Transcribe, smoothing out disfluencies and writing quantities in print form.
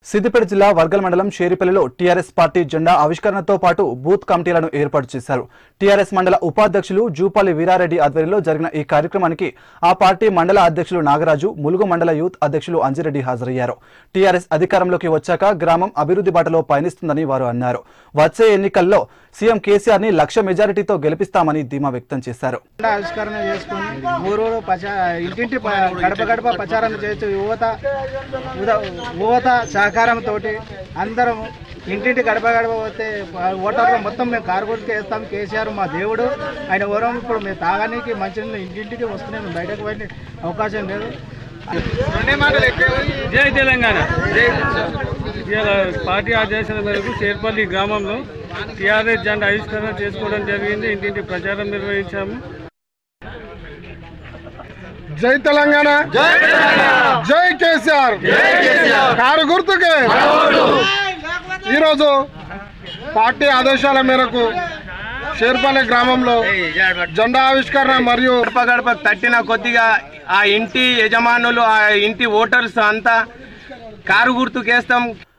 సిద్దిపేట జిల్లా వర్గల్ మండలం షేరిపల్లిలో TRS party జెండా ఆవిష్కరణతో పాటు బూత్ కమిటీలను ఏర్పాటు చేశారు. టీఆర్ఎస్ మండల ఉపాధ్యక్షులు జూపల్లి వీరారెడ్డి ఆధ్వర్యంలో జరిగిన ఈ కార్యక్రమానికి ఆ పార్టీ మండల అధ్యక్షులు నాగరాజు, ములుగు మండల యూత్ అధ్యక్షులు అంజిరెడ్డి హాజరయ్యారు. టీఆర్ఎస్ అధికారంలోకి వచ్చాక గ్రామం అభివృద్ధి బాటలో పయనిస్తుందని వారు అన్నారు. వచ్చే ఎన్నికల్లో సీఎం కేసీఆర్ ని 1,00,000 మెజారిటీతో గెలిపిస్తామని ధీమా వ్యక్తం చేశారు. ఆవిష్కరణ చేసుకుని ఇంటింటి గడప గడప ప్రచారం చేస్తూ యువత సహకారంతో అందరం ఇంటింటి గడప గడప పోతే ఓటర్లు మొత్తం మేము కారుగుడికి వేస్తాం. కేసీఆర్ మా దేవుడు, ఆయన వరం. ఇప్పుడు మేము తాగానికి మంచినీళ్ళు ఇంటింటికి వస్తున్నాయి, మేము బయటకు పోయే అవకాశం లేదు. జై తెలంగాణ. పార్టీ ఆదేశాల మేరకు షేర్పల్లి గ్రామంలో టీఆర్ఎస్ జెండా ఆవిష్కరణ చేసుకోవడం జరిగింది. ఇంటింటి ప్రచారం నిర్వహించాము. జై తెలంగాణ, జై కేసీఆర్, కారు గుర్తుకే. ఈరోజు పార్టీ ఆదేశాల మేరకు షేర్పల్లి గ్రామంలో జెండా ఆవిష్కరణ మరియు గడప గడప తట్టిన కొద్దిగా ఆ ఇంటి యజమానులు, ఆ ఇంటి ఓటర్స్ అంతా కారు గుర్తుకేస్తాం.